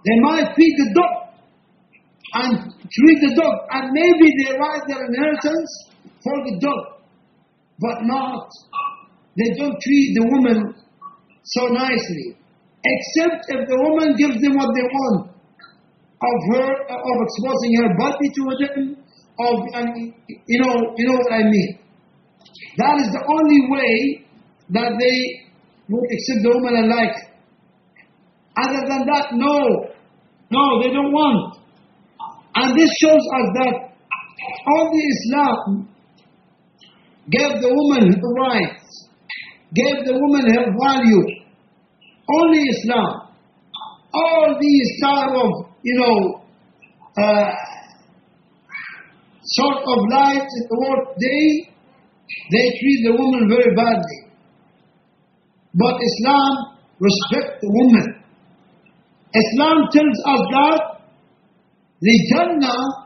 They might feed the dog and treat the dog, and maybe they write their inheritance for the dog, but not. They don't treat the woman so nicely, except if the woman gives them what they want, of exposing her body to them, you know what I mean. That is the only way that they would accept the woman and like her. Other than that, no, they don't want. And this shows us that only Islam gave the woman her rights, gave the woman her value. Only Islam. All these type of, sort of lives in the world today, they treat the woman very badly. But Islam respects the woman. Islam tells us that the Jannah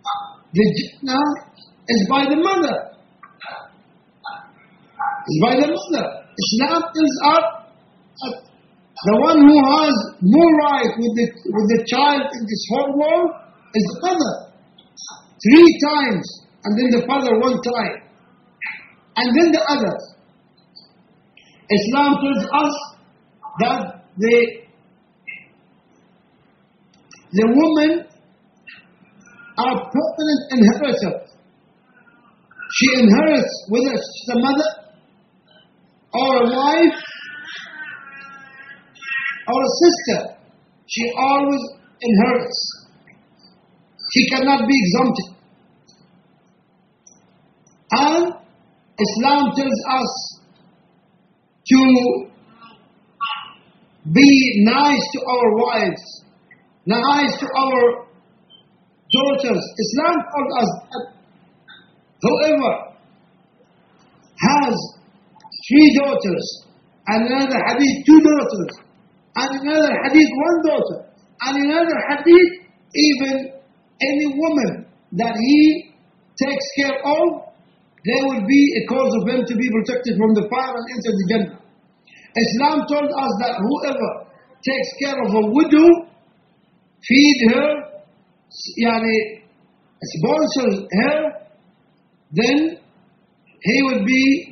is by the mother. It's by the mother. Islam tells us that the one who has more right with the child in this whole world is the mother. 3 times, and then the father 1 time, and then the others. Islam tells us that the women are permanent inheritors. She inherits whether she's a mother or a wife or a sister. She always inherits. She cannot be exempted. And Islam tells us to be nice to our wives, nice to our daughters. Islam told us that whoever has 3 daughters, and another hadith 2 daughters, and another hadith 1 daughter, and another hadith even any woman that he takes care of, there will be a cause of him to be protected from the fire and enter the Jannah. Islam told us that whoever takes care of a widow, feed her, sponsors her, then he will be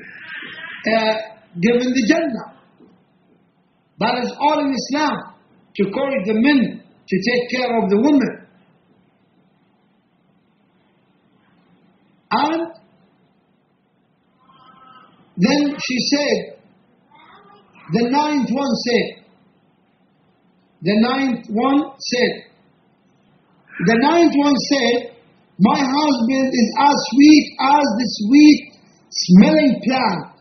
given the Jannah. That is all in Islam, to encourage the men to take care of the women. And then she said, the ninth one said, my husband is as sweet as the sweet smelling plant,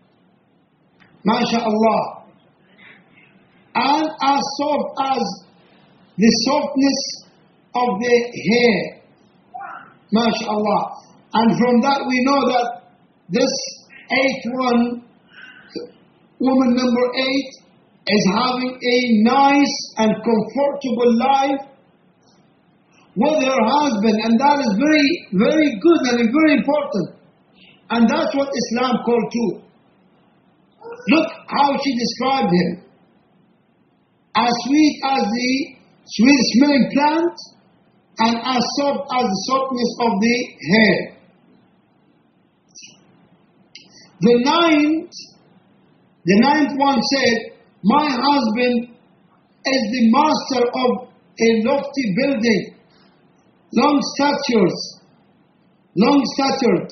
MashaAllah, and as soft as the softness of the hair, MashaAllah. And from that we know that this 8th one, woman number 8, is having a nice and comfortable life with her husband, and that is very, very good and very important. And that's what Islam called too. Look how she described him. As sweet as the sweet smelling plant, and as soft as the softness of the hair. The ninth one said, my husband is the master of a lofty building, long statured,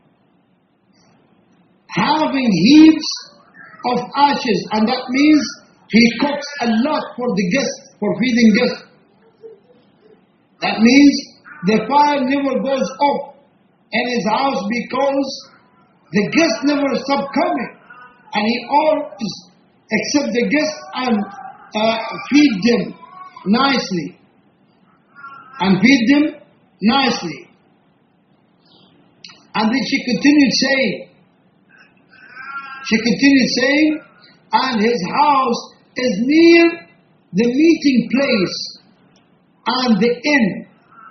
having heaps of ashes, and that means he cooks a lot for the guests, for feeding guests. That means the fire never goes up in his house because the guests never stop coming, and he always accept the guests and feed them nicely. And then she continued saying, and his house is near the meeting place and the inn,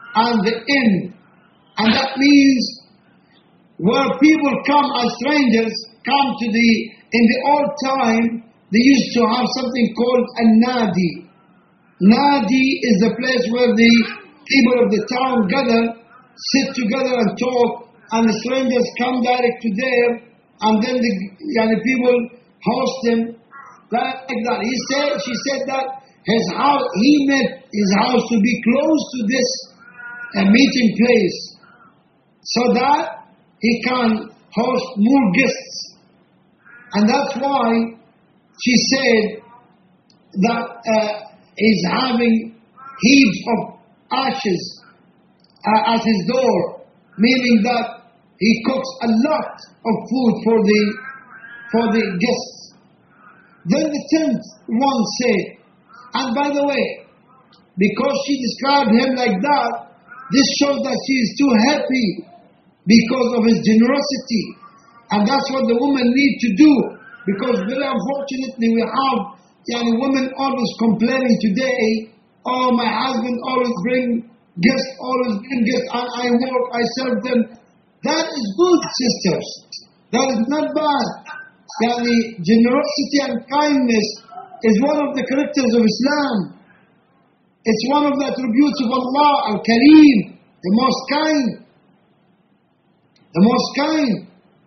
and that means where people come as strangers come to in the old time, they used to have something called a nadi. Nadi is the place where the people of the town gather, sit together and talk, and the strangers come direct to there, and then the people host them like that. She said that his house, he made his house to be close to this meeting place, so that he can host more guests. And that's why she said that he's having heaps of ashes at his door, meaning that he cooks a lot of food for the guests. Then the 10th one said, and by the way, because she described him like that, this shows that she is too happy because of his generosity. And that's what the women need to do. Because very unfortunately we have women always complaining today, oh, my husband always bring guests, and I work, I serve them. That is good, sisters. That is not bad. Generosity and kindness is one of the characters of Islam. It's one of the attributes of Allah, Al-Kareem, the most kind. The most kind.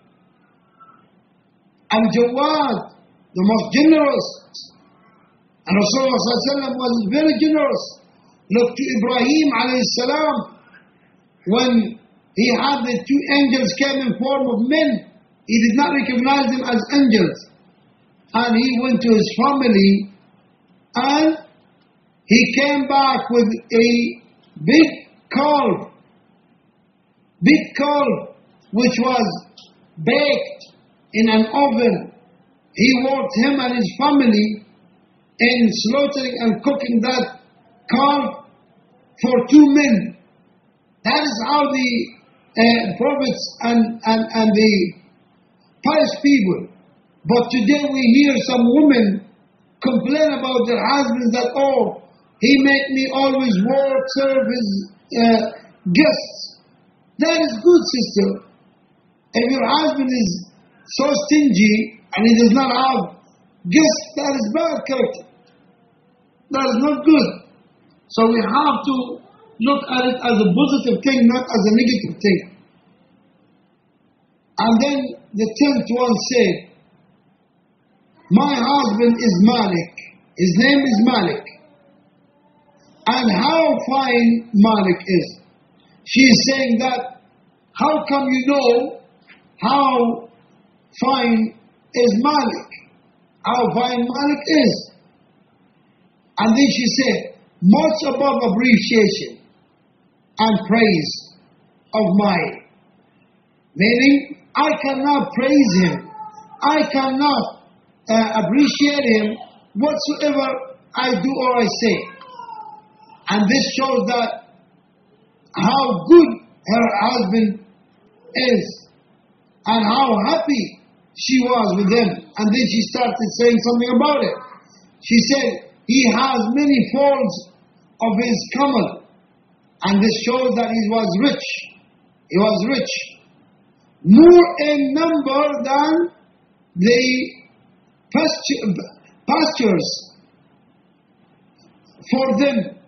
Al-Jawad, the most generous. And Rasulullah ﷺ was very generous. Look to Ibrahim alayhi salam, when he had the two angels came in form of men, he did not recognize them as angels. And he went to his family and he came back with a big calf, which was baked in an oven. He worked him and his family in slaughtering and cooking that calf for 2 men. That is how the prophets and the pious people. But today we hear some women complain about their husbands that, oh, he make me always work, serve his guests. That is good, sister. If your husband is so stingy and he does not have guests, that is bad character. That is not good. So we have to look at it as a positive thing, not as a negative thing. And then the 10th one said, my husband is Malik. His name is Malik. And how fine Malik is. She is saying that, how come you know how fine is Malik? How fine Malik is? And then she said, much above appreciation and praise of mine. Meaning, I cannot praise him. I cannot appreciate him whatsoever I do or I say. And this shows that how good her husband is and how happy she was with him. And then she started saying something about it. She said, he has many folds of his camel. And this shows that he was rich. He was rich. More in number than the pastures for them.